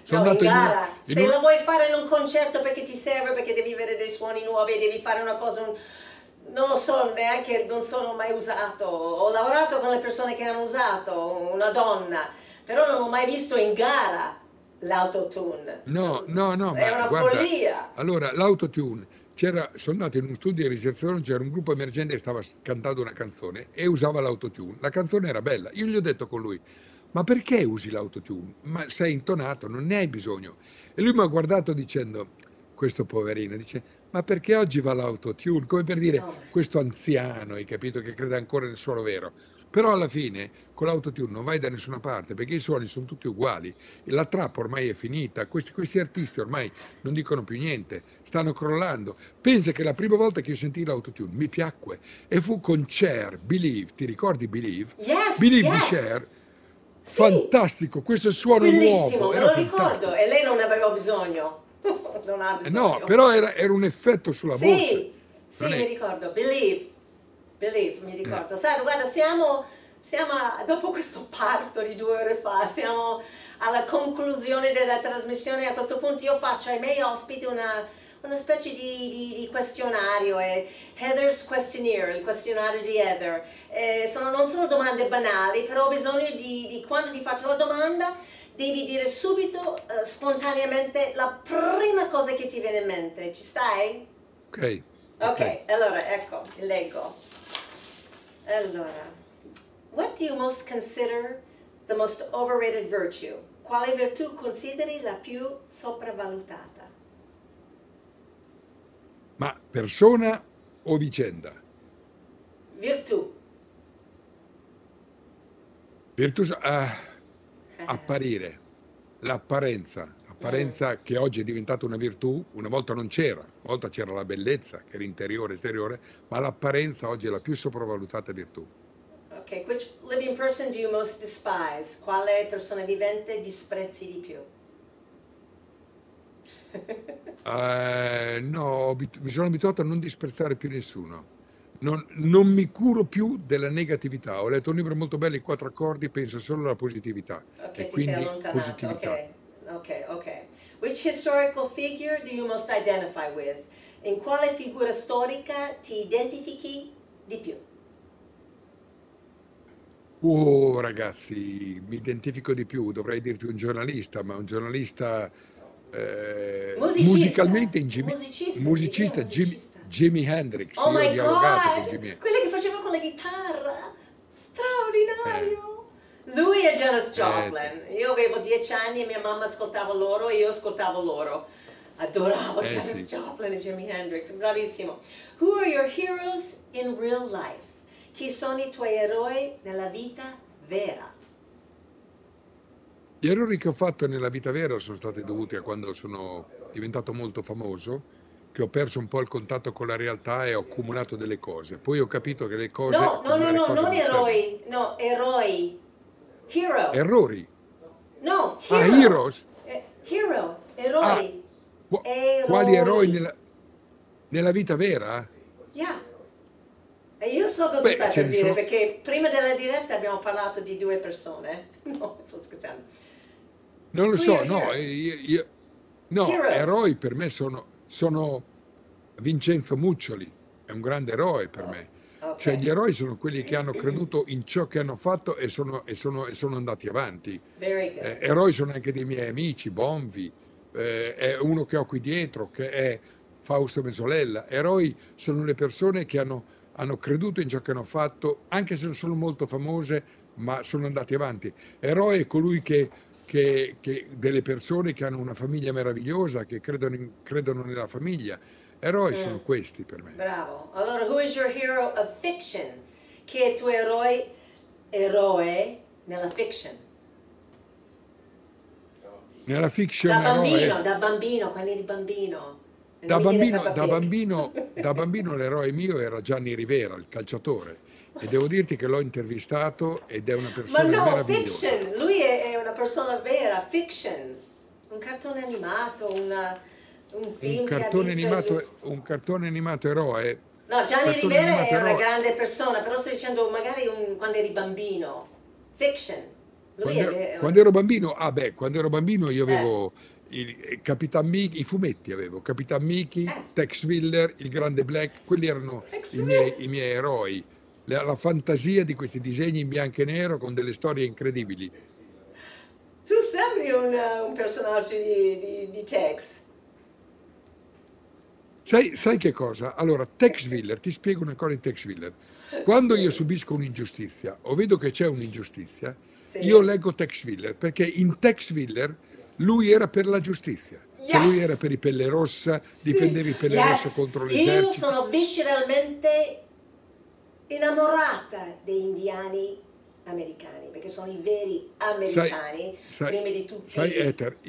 Sono No, in andato gara, in se un- la vuoi fare in un concerto perché ti serve, perché devi avere dei suoni nuovi, devi fare una cosa, non lo so, neanche non sono mai usato. Ho lavorato con le persone che hanno usato, una donna, però non ho mai visto in gara l'autotune. No, no, no, È ma una guarda, follia. allora l'autotune, sono andato in un studio di registrazione, c'era un gruppo emergente che stava cantando una canzone e usava l'autotune. La canzone era bella. Io gli ho detto con lui, ma perché usi l'autotune? Ma sei intonato, non ne hai bisogno. E lui mi ha guardato dicendo, questo poverino, dice, ma perché oggi va l'autotune? Come per dire, No, questo anziano, hai capito, che crede ancora nel suono vero. Però alla fine con l'autotune non vai da nessuna parte perché i suoni sono tutti uguali. La trap ormai è finita, questi artisti ormai non dicono più niente, stanno crollando. Pensa che la prima volta che io sentii l'autotune mi piacque e fu con Cher, Believe, ti ricordi Believe? yes, Believe di yes, Cher, sì, fantastico, questo suono bellissimo, nuovo, me era lo ricordo. fantastico. E lei non aveva bisogno, non ha No, bisogno. però era un effetto sulla voce. Sì, Non sì, mi è... ricordo, Believe, Believe, mi eh, ricordo. Sai, guarda, dopo questo parto di 2 ore fa, siamo alla conclusione della trasmissione. A questo punto io faccio ai miei ospiti una specie di questionario, Heather's Questionnaire, il questionario di Heather. Non sono domande banali, però ho bisogno di quando ti faccio la domanda, devi dire subito, spontaneamente, la prima cosa che ti viene in mente. Ci stai? ok, ok. Ok, allora ecco, leggo. Allora, what do you most consider the most overrated virtue? Quale virtù consideri la più sopravvalutata? Ma persona o vicenda? Virtù. Virtù, apparire, Mm. l'apparenza che oggi è diventata una virtù, una volta non c'era, una volta c'era la bellezza che era interiore, esteriore, ma l'apparenza oggi è la più sopravvalutata virtù. Ok, which living person do you most despise? Quale persona vivente disprezzi di più? No, mi sono abituato a non disprezzare più nessuno. Non mi curo più della negatività. Ho letto un libro molto bello, I 4 accordi, penso solo alla positività. Ok, E ti sei quindi allontanato, positività. ok, ok, ok. Which historical figure do you most identify with? In quale figura storica ti identifichi di più? Oh, ragazzi, mi identifico di più, dovrei dirti un giornalista, ma un giornalista Musicista, musicalmente musicista, devi dire musicista musicista. Jimi Hendrix. Oh Io ho my dialogato con God! Jimi. Quello che faceva con la chitarra! Eh, Straordinario! Lui e Janis sì, Joplin. Io avevo 10 anni e mia mamma ascoltava loro e io ascoltavo loro. Adoravo Janis sì. Joplin e Jimi Hendrix, bravissimo. Who are your heroes in real life? Chi sono i tuoi eroi nella vita vera? Gli errori che ho fatto nella vita vera sono stati dovuti a quando sono diventato molto famoso, che ho perso un po' il contatto con la realtà e ho accumulato delle cose. Poi ho capito che le cose, No, no, no, accumulare no, cose non non servono. eroi, no, eroi. Hero. Errori. No, Ah, hero. heroes. Hero, Ah, eroi. quali eroi Eroi. nella vita vera? Yeah. E io so cosa Beh, stai ce per ne dire, sono. perché prima della diretta abbiamo parlato di 2 persone. No, sto scherzando. Non lo Who are your so, no, heroes? no, Heroes. eroi per me sono Vincenzo Muccioli, è un grande eroe per Oh, me. Cioè, okay. gli eroi sono quelli che hanno creduto in ciò che hanno fatto e sono andati avanti. Very good. Eroi sono anche dei miei amici, Bonvi, è uno che ho qui dietro, che è Fausto Mesolella. Eroi sono le persone che hanno creduto in ciò che hanno fatto, anche se non sono molto famose, ma sono andati avanti. Eroe è colui delle persone che hanno una famiglia meravigliosa, che credono nella famiglia. Eroi Mm, sono questi per me. bravo. Allora, who is your hero of fiction? Chi è il tuo eroe nella fiction? Nella fiction eroe, Da bambino, quando eri bambino. E non da mi dire bambino, Peppa da Pig. bambino, da bambino l'eroe mio era Gianni Rivera, il calciatore. E devo dirti che l'ho intervistato ed è una Ma persona no, meravigliosa. fiction, lui è una persona vera, fiction, un cartone animato, un Un film che ha cartone visto in lui. animato, un cartone animato eroe, No, Gianni cartone Rivera animato è una eroe. grande persona, però sto dicendo magari quando eri bambino, fiction. Lui è Quando vero. ero bambino, quando ero bambino io avevo Capitan Mickey, i fumetti avevo, Capitan Mickey, Eh, Tex Willer, il Grande Black, quelli erano Tex i miei eroi. La fantasia di questi disegni in bianco e nero con delle storie incredibili. Tu sembri un personaggio di Tex. Sai che cosa? Allora, Tex Willer, ti spiego una cosa di Tex Willer. Quando io Spiega. subisco un'ingiustizia o vedo che c'è un'ingiustizia, io Sì. leggo Tex Willer, perché in Tex Willer lui era per la giustizia. Cioè lui era Yes! per i Pelle Rossa, Sì. difendeva i Pelle Rossa Yes! contro Io l'esercito. sono visceralmente innamorata degli indiani americani, perché sono i veri Sai, americani, sai, prima di sai, tutti. Ether,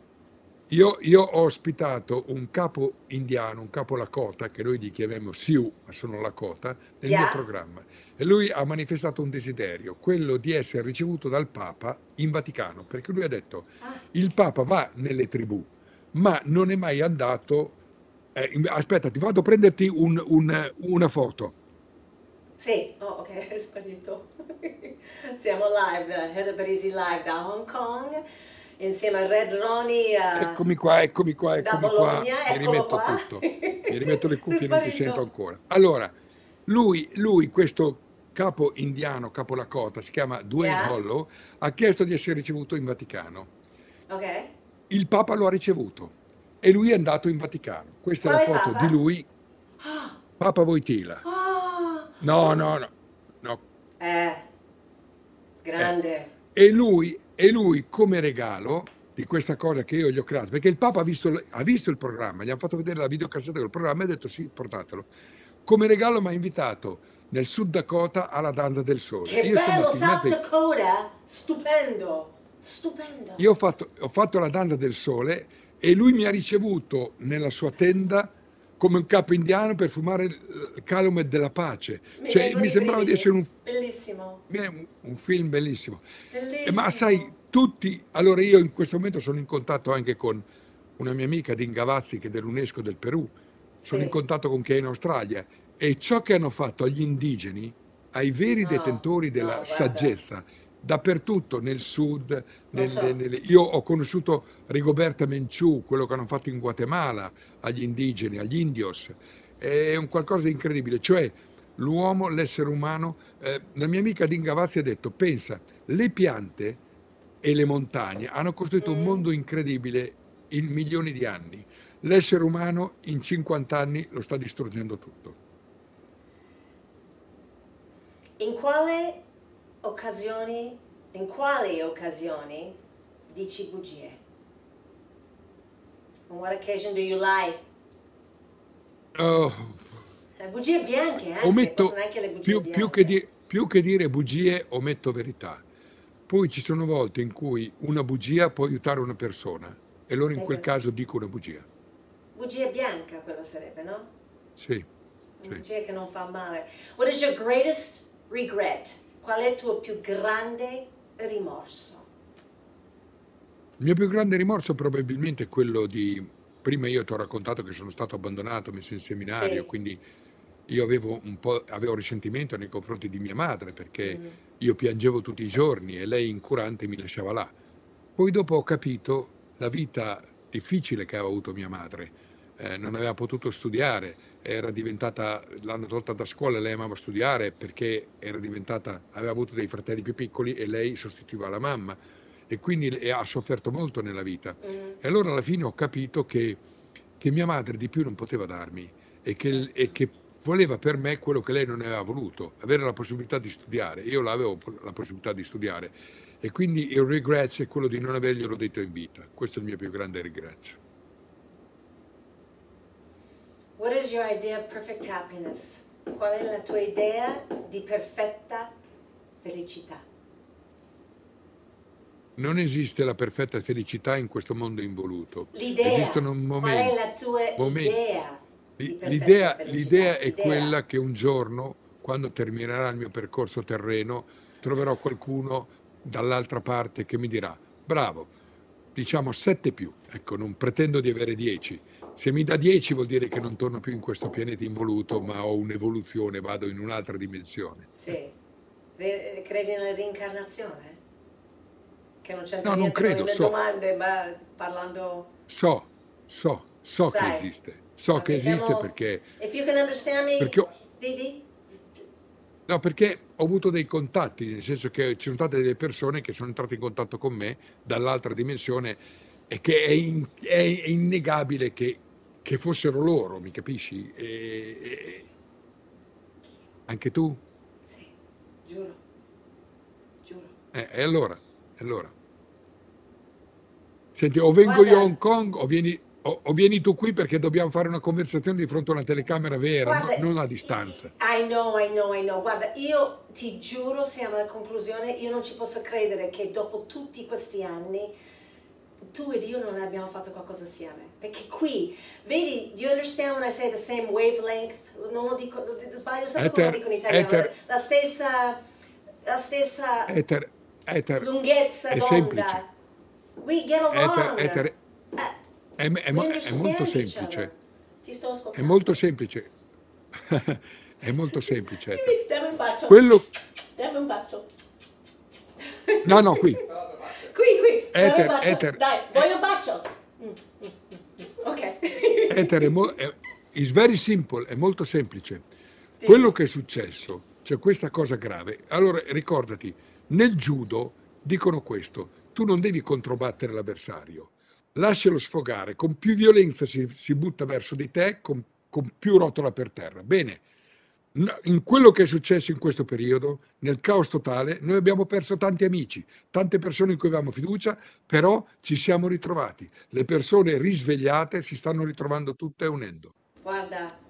io ho ospitato un capo indiano, un capo Lakota, che noi gli chiamiamo Sioux, ma sono Lakota, nel mio Yeah? programma. E lui ha manifestato un desiderio, quello di essere ricevuto dal Papa in Vaticano, perché lui ha detto, Ah, il Papa va nelle tribù, ma non è mai andato... aspetta, ti vado a prenderti una foto. sì. Oh, ok, è sparito. Siamo live, Heather Parisi live da Hong Kong, insieme a Red Ronnie Eccomi qua, eccomi qua, da eccomi qua, Bologna. mi Eccolo rimetto qua. tutto, mi rimetto le Sei cuffie e non ti sento sparito. ancora. Allora, questo capo indiano, capo Lakota, si chiama Dwayne Yeah? Hollow, ha chiesto di essere ricevuto in Vaticano. Ok. Il Papa lo ha ricevuto e lui è andato in Vaticano. Questa è la Quale foto di papa? lui, Ah, Papa Wojtyla. ah, No, oh. no, no, no. Eh, Eh. grande. E lui come regalo di questa cosa che io gli ho creato, perché il Papa ha visto il programma, gli hanno fatto vedere la videocassetta del programma e ha detto sì, portatelo. Come regalo mi ha invitato nel Sud Dakota alla Danza del Sole. Che Io sono bello, andato in South mezzo Dakota! Stupendo, stupendo. io ho fatto la Danza del Sole e lui mi ha ricevuto nella sua tenda come un capo indiano per fumare il calumet della pace. Mi Cioè, vengono mi i sembrava di essere brividi. Bellissimo, un film bellissimo. Ma sai, bellissimo. tutti... Allora io in questo momento sono in contatto anche con una mia amica di Ingavazzi, che è dell'UNESCO del Perù, sono in Sì. contatto con chi è in Australia, e ciò che hanno fatto agli indigeni, ai veri No, detentori della no, guarda, saggezza, dappertutto nel sud, lo so. io ho conosciuto Rigoberta Menchú, quello che hanno fatto in Guatemala agli indigeni, agli indios, è un qualcosa di incredibile, cioè l'uomo, l'essere umano, la mia amica di Ingavazzi ha detto, pensa, le piante e le montagne hanno costruito un Mm. mondo incredibile in milioni di anni. L'essere umano in 50 anni lo sta distruggendo tutto. In quale in quali occasioni dici bugie? On what occasion do you lie? Oh, Bugie bianche anche, possono ometto, anche le bugie più che dire bugie, ometto verità. Poi ci sono volte in cui una bugia può aiutare una persona e allora in quel bianche. caso dico una bugia. Bugia bianca quello sarebbe, no? Sì, Una sì. bugia che non fa male. What is your greatest regret? Qual è il tuo più grande rimorso? Il mio più grande rimorso probabilmente è quello di... Prima io ti ho raccontato che sono stato abbandonato, messo in seminario, Sì. quindi io avevo risentimento nei confronti di mia madre perché Mm. io piangevo tutti i giorni e lei incurante mi lasciava là. Poi dopo ho capito la vita difficile che aveva avuto mia madre. Non aveva potuto studiare, l'hanno tolta da scuola, lei amava studiare perché aveva avuto dei fratelli più piccoli e lei sostituiva la mamma e quindi ha sofferto molto nella vita. Mm. E allora alla fine ho capito che mia madre di più non poteva darmi e Certo. che voleva per me quello che lei non aveva voluto, avere la possibilità di studiare. Io l'avevo la possibilità di studiare e quindi il regret è quello di non averglielo detto in vita. Questo è il mio più grande regret. What is your idea of perfect happiness? Qual è la tua idea di perfetta felicità? Non esiste la perfetta felicità in questo mondo involuto. L'idea, Esistono qual è la momenti, tua momenti. idea di perfetta felicità? L'idea è quella che un giorno, quando terminerà il mio percorso terreno, troverò qualcuno dall'altra parte che mi dirà, bravo, diciamo 7 più, ecco, non pretendo di avere 10. Se mi dà 10 vuol dire che non torno più in questo pianeta involuto, ma ho un'evoluzione, vado in un'altra dimensione. Sì. Credi nella reincarnazione? che non c'entra No, non niente con le credo, mie so, domande, ma parlando, so, so che sai, esiste. So che perché esiste siamo, perché, if you can understand me, perché ho, Didi, no, perché ho avuto dei contatti, nel senso che ci sono state delle persone che sono entrate in contatto con me dall'altra dimensione e che è innegabile che fossero loro, mi capisci? Anche tu? sì, giuro, giuro. E allora, e allora. Senti, o vengo io a Guarda, Hong Kong o vieni tu qui perché dobbiamo fare una conversazione di fronte a una telecamera vera, guarda, non a distanza. I know. Guarda, io ti giuro, siamo alla conclusione, io non ci posso credere che dopo tutti questi anni tu ed io non abbiamo fatto qualcosa assieme. Perché qui, vedi, do you understand when I say the same wavelength? Non lo dico, sbaglio sempre come lo Ether, dico in italiano, ether, la stessa ether, ether lunghezza è semplice. d'onda. We get Ether, along. ether We è molto understand each semplice. other. Ti sto È molto ascoltando. semplice. È molto semplice, Ether. Dammi un bacio. Quello... Dammi un bacio. No, no, qui. Qui, dammi un Ether, bacio. ether, Dai, voglio un bacio. Ok. ether is very simple, è molto semplice. Quello Dimmi. che è successo, c'è questa cosa grave. Allora, ricordati, nel judo dicono questo, tu non devi controbattere l'avversario, lascialo sfogare, con più violenza si butta verso di te, con più rotola per terra. Bene, in quello che è successo in questo periodo, nel caos totale, noi abbiamo perso tanti amici, tante persone in cui avevamo fiducia, però ci siamo ritrovati. Le persone risvegliate si stanno ritrovando tutte e unendo. Guarda,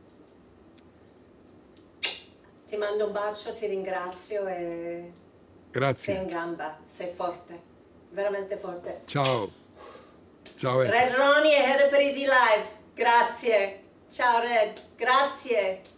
ti mando un bacio, ti ringrazio e sei in Grazie. gamba, sei forte, veramente forte. Ciao. Ciao Ether. Red Ronnie e Heather Parisi Live, grazie. Ciao Red, grazie.